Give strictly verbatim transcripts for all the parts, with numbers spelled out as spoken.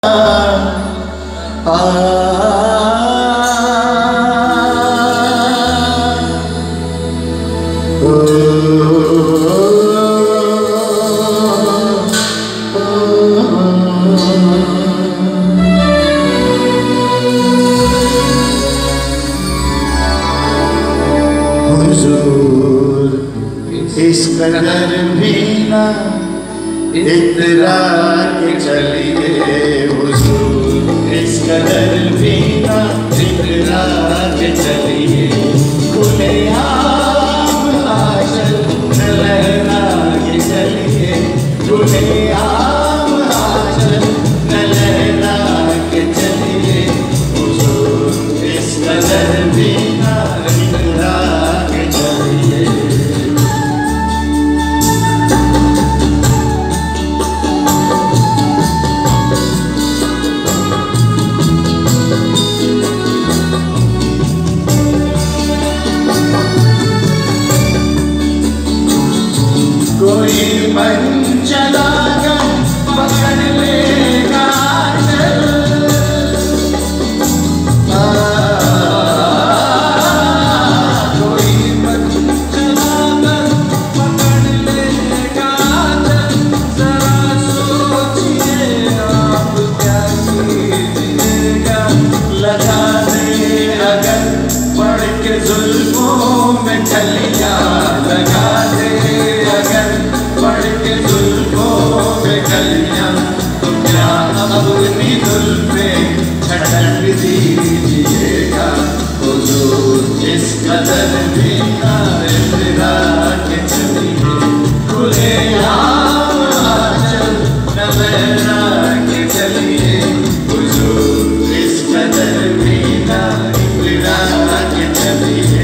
इस कदर भी ना इतरा के चलिए हुजूर, इस कदर भी ना इतरा के चलिए, खुले आम आशल न लहरा के चलिए, खुले आम आशल न लहरा के चलिए हुजूर, इस कदर भी ना इतरा के चलिए। कोई मन चला कर पकड़ लेगा चल, कोई मन चला कर पकड़ लेगा चल, जरा सोचिए आप क्या कीजिएगा, लगा दे अगर पढ़ के जुल्मों में छलिया, लगा दे अगर पढ़ के जुल्फों पे गलियां, तो क्या अपनी जुल्फे छटक दीजिएगा हुजूर, इस कदर भी ना इतरा के चलिए, खुले आम आंचल न लहरा के चलिए हुजूर, इस कदर भी ना इतरा के चलिए।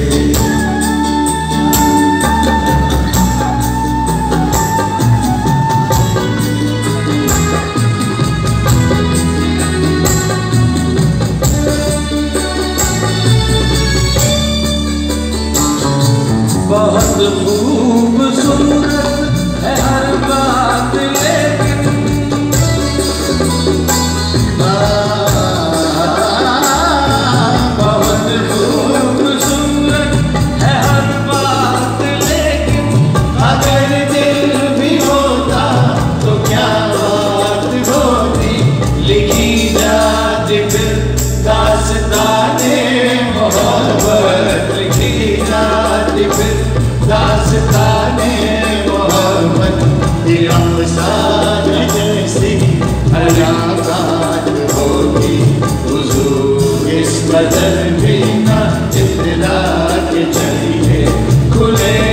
बहुत खूबसूरत है हर बात लेकिन, बहुत खूबसूरत है हर बात लेकिन, अगर दिल भी होता तो क्या बात होती, लिखी जाती फिर दास्ताने मोहब्बत, लिखी जाती फिर दास्ताने मोहब्बत, जैसी मुलाकात होगी हुजूर, इस कदर भी ना इतरा के चलिए, खुले